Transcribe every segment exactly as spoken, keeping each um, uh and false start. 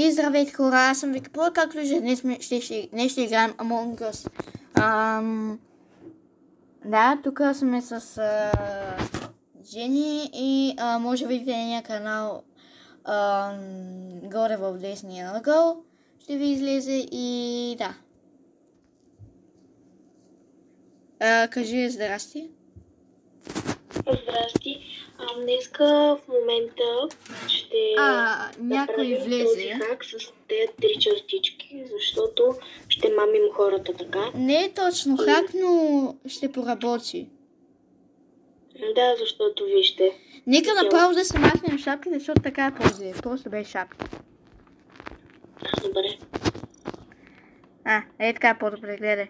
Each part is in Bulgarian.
И здравейте хора, аз съм Википол, както виждате, днес, сме- ще, ще, днес ще играем Among Us. Ам... Да, тук сме с а... Жени и а, може да видите нейния канал ам... горе в десния ъгъл. Ще ви излезе и да. А, кажи здрасти. Здрасти. А, днеска в момента ще А, някой направим влезе. този хак с тези три чертички, защото ще мамим хората така. Не е точно хак, но ще поработи. Да, защото вижте. Нека направо да се махнем шапките, защото така е по-зле. Просто без шапка. Добре. А, е така по-добре, гледай.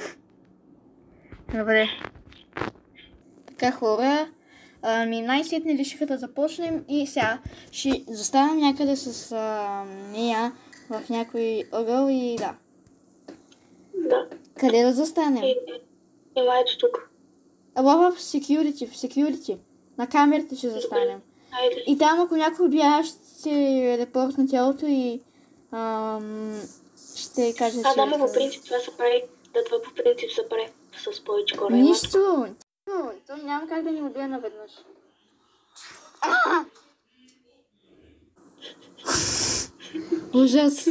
Добре. Така хора, ами най-сетне решиха да започнем и сега ще заставам някъде с а, нея в някой ъгъл и да. Да. Къде да застанем? И, ела ето тук. Ела в security, в security. На камерите ще застанем. Айде. И там ако някой убия, ще репортна тялото и ам, ще каже, А, че... да, ме по принцип това се прави. Да, това по принцип се прави с повече хора. Ела. Нищо! То няма как да ни убие наведнъж. А! Ужас!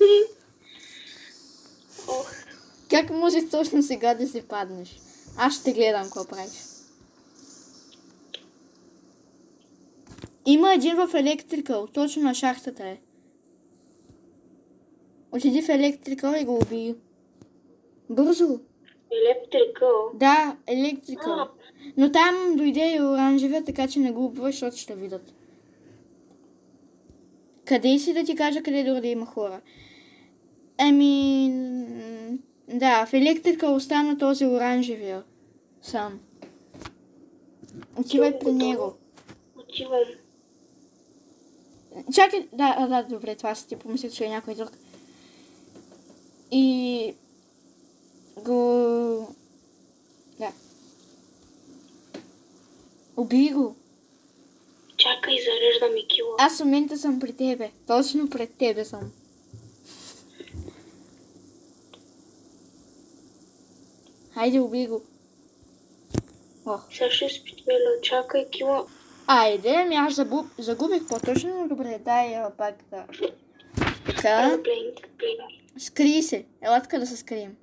Ох, Как може точно сега да си паднеш? Аз ще гледам какво правиш. Има един в електрикъл, точно на шахтата е. Отиди в електрикъл и го убий. Бързо! електрикъл. Да, електрикъл. А, Но там дойде и оранжевия, така че не го убивай, защото ще видят. Къде си да ти кажа къде дори да има хора? Ами... м, да, в електрика остана този оранжевия. Сам. Отивай при него. отивам. Чакай, да, а, да, добре, това си ти помислих, че е някой друг. И... го... Да. Убий го. Чакай, зареждам и кила. Аз в момента съм при тебе. Точно пред тебе съм. Хайде, убий го. О. Сега ще спечеля. Чакай, кила. Айде, ами аз забу... загубих по-точно, но добре, дай а, пак да. Така, Блин, блин. скри се. Ела така да се скрием.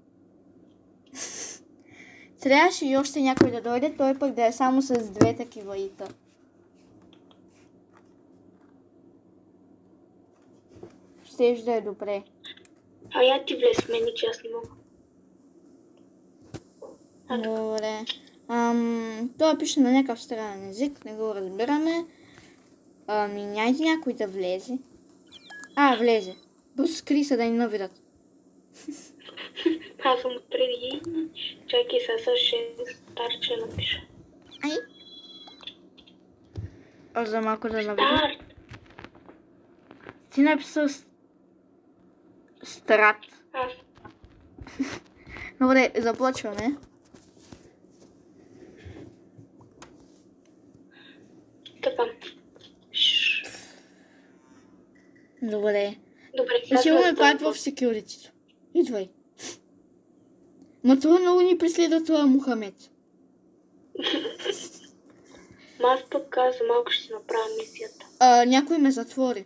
Трябваше и още някой да дойде, той пък да е само с две такива ита. Щеш да е добре. А я ти влез в мен, че аз не мога. Добре. Ам, това пише на някакъв странен език, не го разбираме. Ами, някой някой да влезе. А, влезе. Бързо скри се да ни навидат. Аз съм отпреди. Чакай, сега ще старче напиша. Ай. А за малко да навидат. Старт! Ти написал с... Страт. Аз. Добре, започваме. Така. Шш. Добре. Добре, Отиваме сме пак в- в security. Идвай. Ма това много ни преследва това Мухамед. Ма аз пък каза, малко ще си направя мисията. А, някой ме затвори.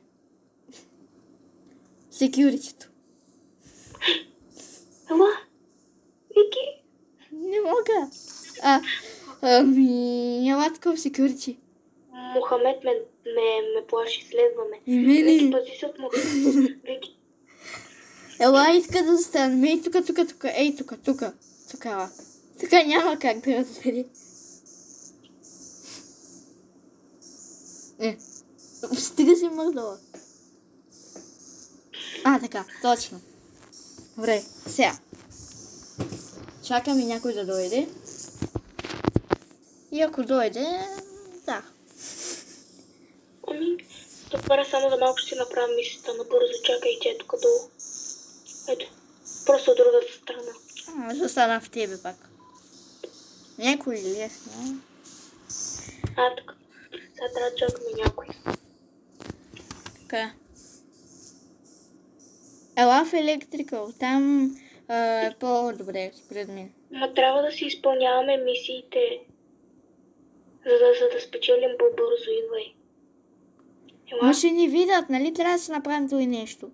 Security-то. Ела! Вики! Не мога. А, ами, ела така в security. Мохамед ме, ме, ме плаши, следваме. И Вики, мене. пази се от Мохамед. Вики, Ела, иска да застанем. Ей, тука, тука, тука. Ей, тука, тука. Тука, ела. Тука няма как да разбери. Е, стига си мърдала. А, така, точно. Добре, сега. Чакаме някой да дойде. И ако дойде, да. ами, добре, само за малко ще си направя мисията набързо. Чакай, че е тук долу. Ето, просто от другата страна. А, застана в тебе пак. Някой ли е? Не? А, тук. Сега трябва да чакаме някой. Така. Ела в Electrical. Там а, е по-добре, според мен. Ма трябва да си изпълняваме мисиите, за да, за да спечелим по-бързо. Идвай. Ела? Ма ще ни видят, нали? Трябва да се направим това и нещо.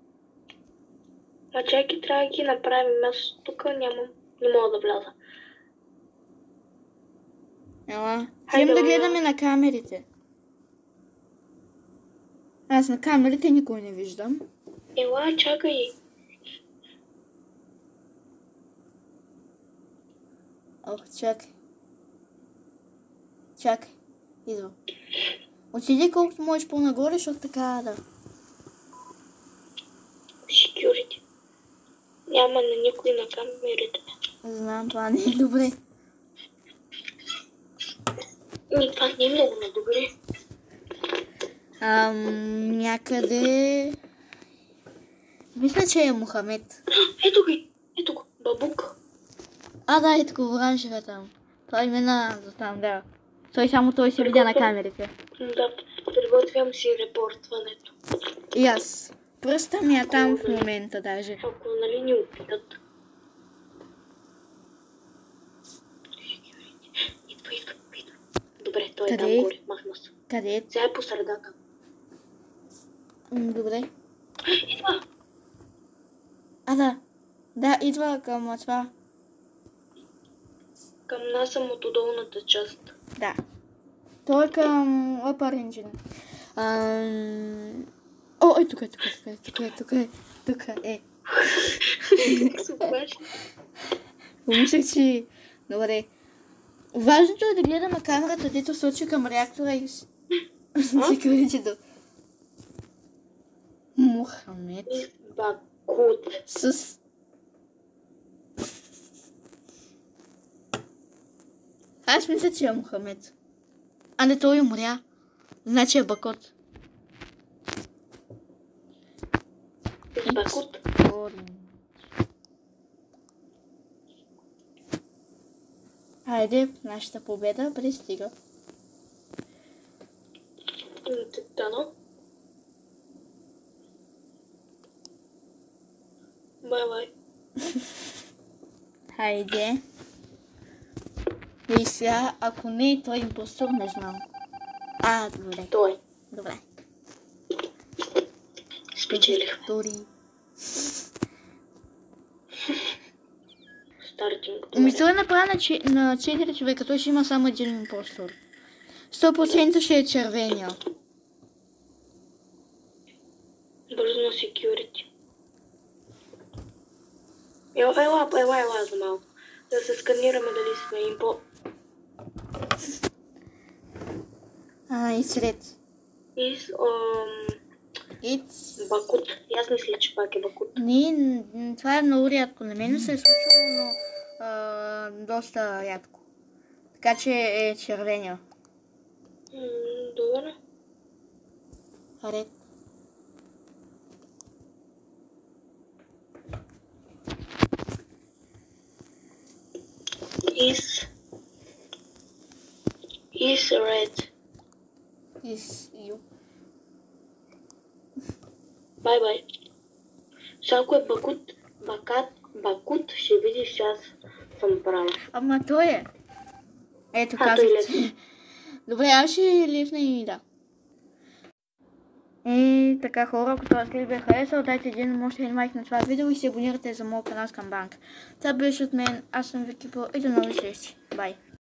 Ма чакай, трябва да ги направим. Аз тук нямам, не мога да вляза. Ела. Хайде, Взем да ела. гледаме на камерите. Аз на камерите никой не виждам. Ела, чакай. Ох, чакай. Чакай. Идва. Отиди колкото можеш по-нагоре, защото така да. Security. Няма на никой на камерите. Знам, това не е добре. Ми, това не е много на добре. Ам, някъде... Мисля, че е Мохамед. Ето ги, ето го, бабук. А, да, ето го, оранжева там. Той мина за там, да. Той само той се видя на камерите. Да, приготвям си репортването. И аз. Пръста ми е там в момента даже. Ако нали ни опитат. Идва, идва, идва. Добре, той е Къде? там горе, махна се. Къде е? Сега е по средата. М, Добре. Идва. А, да. Да, идва към това. Към нас съм от долната част. Да. Той е към Upper Engine. Ам... О, е тук е, тук е, тук е, тук е, тук е, тук е. Как се обаче? Помислях, че... Добре. Важното е да гледаме камерата, дето сочи към реактора и с... секюритито. Мохамед. Бакут. С... Аз мисля, че е Мохамед. А не, той умря. Значи е Бакот. Бакут. Хайде, нашата победа пристига. Дано. Бай-бай. Хайде. И сега, ако не е той импостор, не знам. А, добре. Той. Добре. Спечелих. Тори. Стартинг. Ами той е направен на, че- на четири човека, той ще има само един импостор. сто процента ще е червения. Бързо на security. Ела, ела, ела, ела за малко. Да се сканираме дали сме импо. А, и сред. И с... ам, It's... Бакут. И аз мисля, че пак е Бакут. Не, н- това е много рядко. На мен се е случило, но а, доста рядко. Така че е червения. М, Добре. Ред. Is... Is red. Is you. Бай-бай. Сега ако е Бакут, Бакат, Бакут, ще видиш, че аз съм права. Ама той е. Ето А, казах. той че- лесна. Добре, аз ще лифна и да. И така хора, ако това клип ви е харесал, дайте един може един лайк на това видео и се абонирате за моят канал Скамбанк. Това беше от мен, аз съм Вики Про и до нови срещи. Бай!